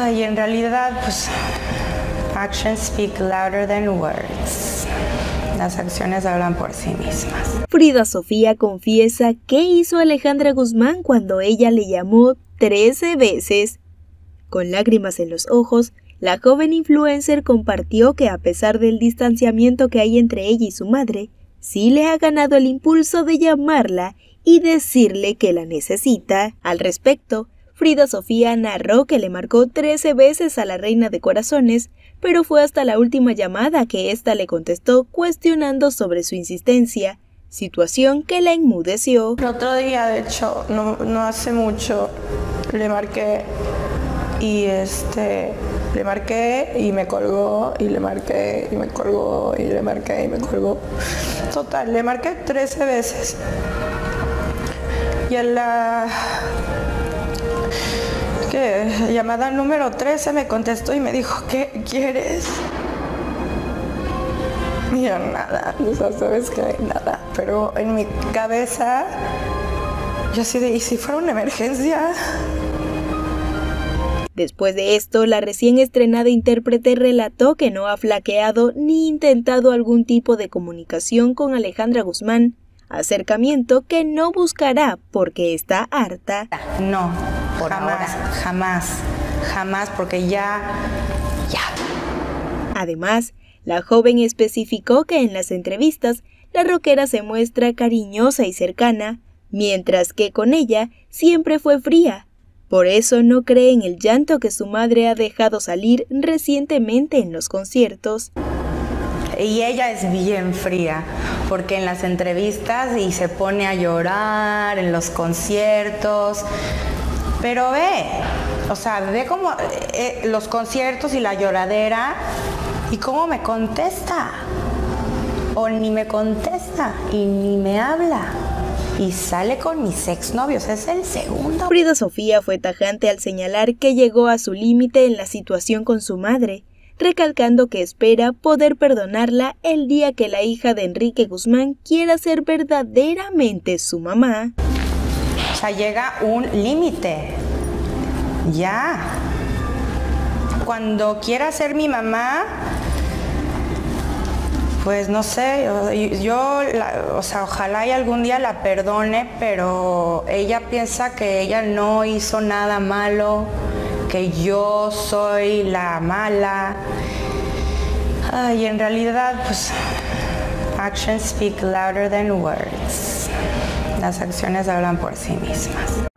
Y en realidad, pues, actions speak louder than words. Las acciones hablan por sí mismas. Frida Sofía confiesa qué hizo Alejandra Guzmán cuando ella le llamó 13 veces. Con lágrimas en los ojos, la joven influencer compartió que a pesar del distanciamiento que hay entre ella y su madre, sí le ha ganado el impulso de llamarla y decirle que la necesita. Al respecto, Frida Sofía narró que le marcó 13 veces a la reina de corazones, pero fue hasta la última llamada que ésta le contestó cuestionando sobre su insistencia, situación que la enmudeció. El otro día, de hecho, no hace mucho, le marqué y le marqué y me colgó, y le marqué y me colgó, y le marqué y me colgó. Total, le marqué 13 veces. Y a la llamada número 13 me contestó y me dijo, ¿qué quieres? Y yo, nada, o sea, sabes que nada. Pero en mi cabeza, yo así de, ¿y si fuera una emergencia? Después de esto, la recién estrenada intérprete relató que no ha flaqueado ni intentado algún tipo de comunicación con Alejandra Guzmán, acercamiento que no buscará porque está harta. No, por ahora, jamás, porque ya. Además, la joven especificó que en las entrevistas la rockera se muestra cariñosa y cercana, mientras que con ella siempre fue fría. Por eso no cree en el llanto que su madre ha dejado salir recientemente en los conciertos. Y ella es bien fría, porque en las entrevistas y se pone a llorar en los conciertos. Pero ve como los conciertos y la lloradera y cómo me contesta. O ni me contesta y ni me habla. Y sale con mis exnovios, es el segundo. Frida Sofía fue tajante al señalar que llegó a su límite en la situación con su madre, recalcando que espera poder perdonarla el día que la hija de Enrique Guzmán quiera ser verdaderamente su mamá. O sea, llega un límite. Ya. Cuando quiera ser mi mamá, pues no sé, ojalá y algún día la perdone, pero ella piensa que ella no hizo nada malo, que yo soy la mala. Y en realidad, pues, actions speak louder than words. Las acciones hablan por sí mismas.